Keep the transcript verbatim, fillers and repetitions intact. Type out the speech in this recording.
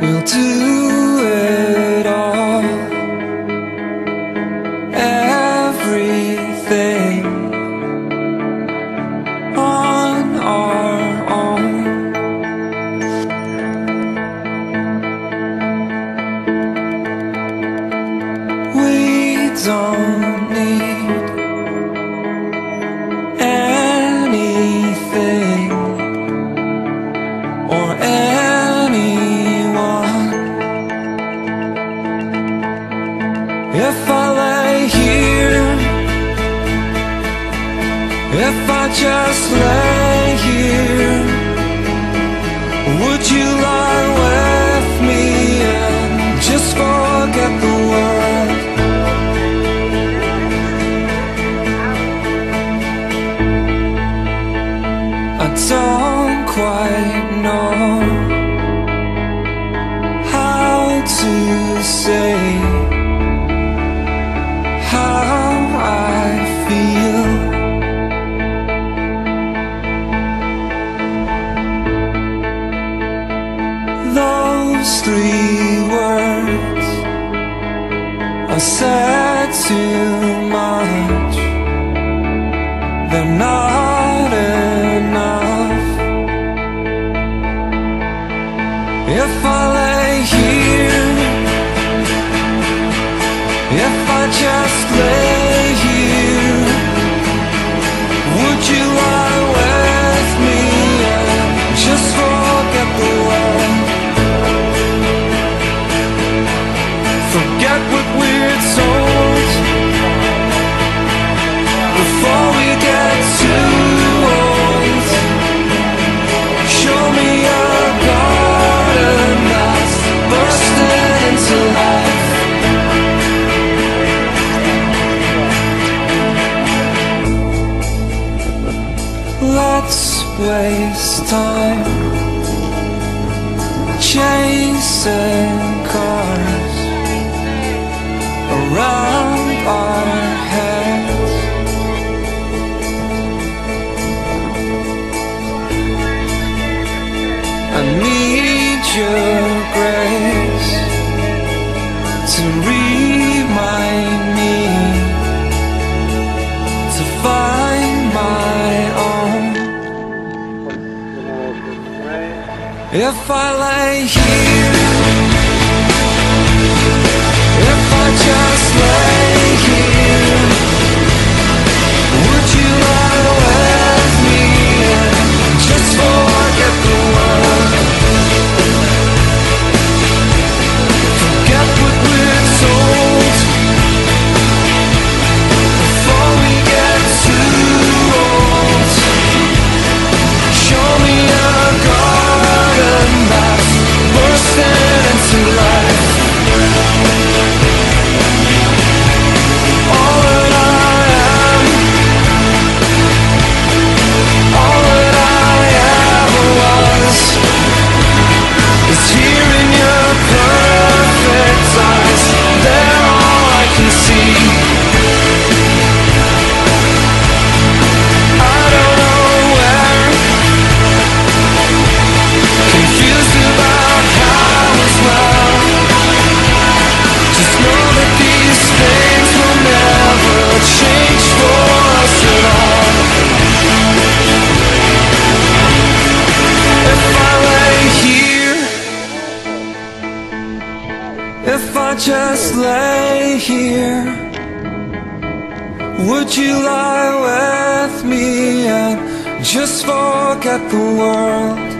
we'll do it all. Everything on our own. We don't need anything or anyone. If I lay here, if I just lay here, would you lie with me and just forget the world? I don't quite know how to say how I feel. Those three words I said too much. They're not enough. If I lay here, if I just lay here, would you lie with me and just forget the world? Forget what we're told before we get too old. Show me a garden that's bursting into life. Let's waste time chasing cars around our heads. I need your grace to remind me to find my own. If I lay here, if I just lay here, would you lie with me and just forget the world? Forget what we're told before we get too old. Show me a garden that's bursting into life. All that I am, all that I ever was, is here in your perfect eyes. They're all I can see. I don't know where, confused about how as well. Just know that these things will never change for us at all. If I lay here, if I just lay here, would you lie with me and just forget the world?